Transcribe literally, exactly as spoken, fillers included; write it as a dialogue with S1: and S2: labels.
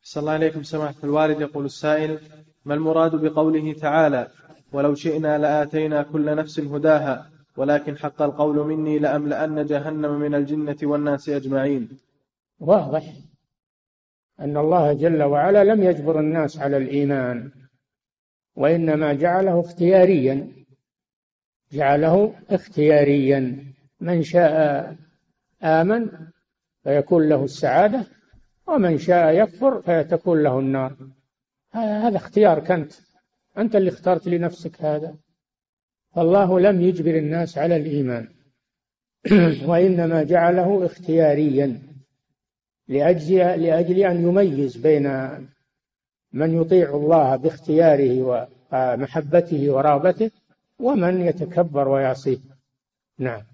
S1: صلى الله عليكم سماحة الوالد. يقول السائل: ما المراد بقوله تعالى: ولو شئنا لآتينا كل نفس هداها ولكن حق القول مني لأملأن جهنم من الجنة والناس أجمعين؟
S2: واضح أن الله جل وعلا لم يجبر الناس على الإيمان، وإنما جعله اختياريا، جعله اختياريا. من شاء آمن فيكون له السعادة، ومن شاء يكفر فيتكون له النار. هذا اختيارك أنت، أنت اللي اخترت لنفسك هذا. فالله لم يجبر الناس على الإيمان وإنما جعله اختياريا لأجل, لأجل أن يميز بين من يطيع الله باختياره ومحبته ورغبته ومن يتكبر ويعصيه. نعم.